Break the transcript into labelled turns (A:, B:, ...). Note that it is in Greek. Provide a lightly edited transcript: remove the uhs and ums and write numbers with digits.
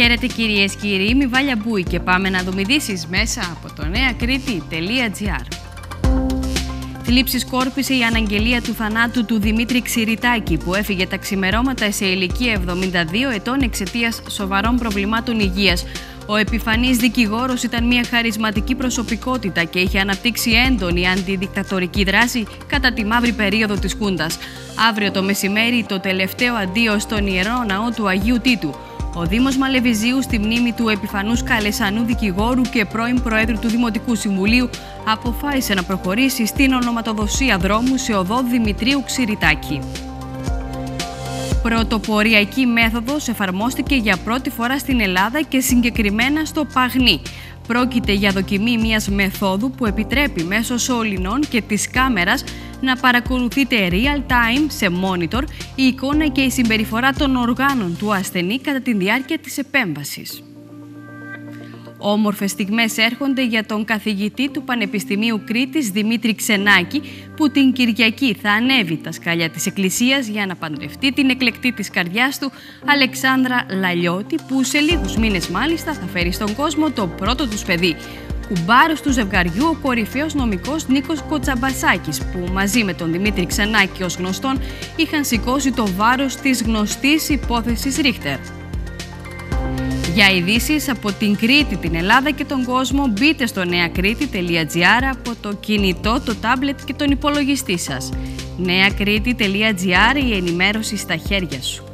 A: Χαίρετε κυρίες και κύριοι, είμαι η Βάλια Μπούη και πάμε να δούμε ειδήσεις μέσα από το neakriti.gr. Θλίψη σκόρπισε η αναγγελία του θανάτου του Δημήτρη Ξηριτάκη, που έφυγε τα ξημερώματα σε ηλικία 72 ετών εξαιτίας σοβαρών προβλημάτων υγείας. Ο επιφανής δικηγόρος ήταν μια χαρισματική προσωπικότητα και είχε αναπτύξει έντονη αντιδικτατορική δράση κατά τη μαύρη περίοδο της Χούντας. Αύριο το μεσημέρι το τελευταίο αντίο στον Ιερό Ναό του Αγίου Τίτου. Ο Δήμος Μαλεβιζίου, στη μνήμη του επιφανούς Καλεσανού δικηγόρου και πρώην Προέδρου του Δημοτικού Συμβουλίου, αποφάσισε να προχωρήσει στην ονοματοδοσία δρόμου σε οδό Δημητρίου Ξηριτάκη. Πρωτοποριακή μέθοδος εφαρμόστηκε για πρώτη φορά στην Ελλάδα και συγκεκριμένα στο Παγνί. Πρόκειται για δοκιμή μιας μεθόδου που επιτρέπει μέσω σωληνών και της κάμερας να παρακολουθείτε real time σε monitor η εικόνα και η συμπεριφορά των οργάνων του ασθενή κατά τη διάρκεια της επέμβασης. Όμορφες στιγμές έρχονται για τον καθηγητή του Πανεπιστημίου Κρήτης Δημήτρη Ξενάκη, που την Κυριακή θα ανέβει τα σκάλια της Εκκλησίας για να παντρευτεί την εκλεκτή της καρδιάς του Αλεξάνδρα Λαλιώτη, που σε λίγους μήνες μάλιστα θα φέρει στον κόσμο το πρώτο τους παιδί. Κουμπάρος του ζευγαριού ο κορυφαίος νομικός Νίκος Κοτσαμπασάκης, που μαζί με τον Δημήτρη Ξενάκη ως γνωστόν είχαν σηκώσει το βάρος της γνωστής υπόθεσης Ρίχτερ. Για ειδήσεις από την Κρήτη, την Ελλάδα και τον κόσμο, μπείτε στο neakriti.gr από το κινητό, το τάμπλετ και τον υπολογιστή σας. neakriti.gr, η ενημέρωση στα χέρια σου.